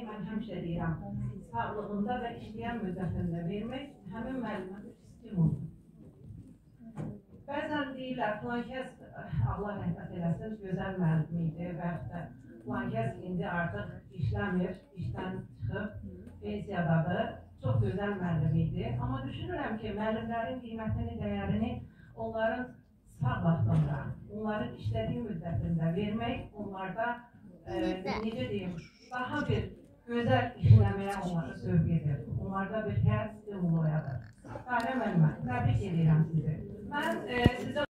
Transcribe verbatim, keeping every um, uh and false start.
mən həmişə deyirəm, sağlığında və işləyən müddətində vermək həmin müəllimə bir stimuldur. Bəzən deyirlər, filan kəs, Allah rəhmət eləsin, gözəl müəllim idi və yaxud da filan kəs indi artıq işləmir, işdən çıxıb, pensiyadadır, çox gözəl müəllim idi. Amma düşünürəm ki, müəllimlərin qiymətini, dəyərini onların sağ vaxtında, onların işlədiyi müddətində vermək, onlarda necə deyim, daha bir gözəl işləməyə onları sövq edir. Onlarda bir həyat stimulu oyadır. Fahriyə müəllimə, təbrik edirəm sizi. Mən sizə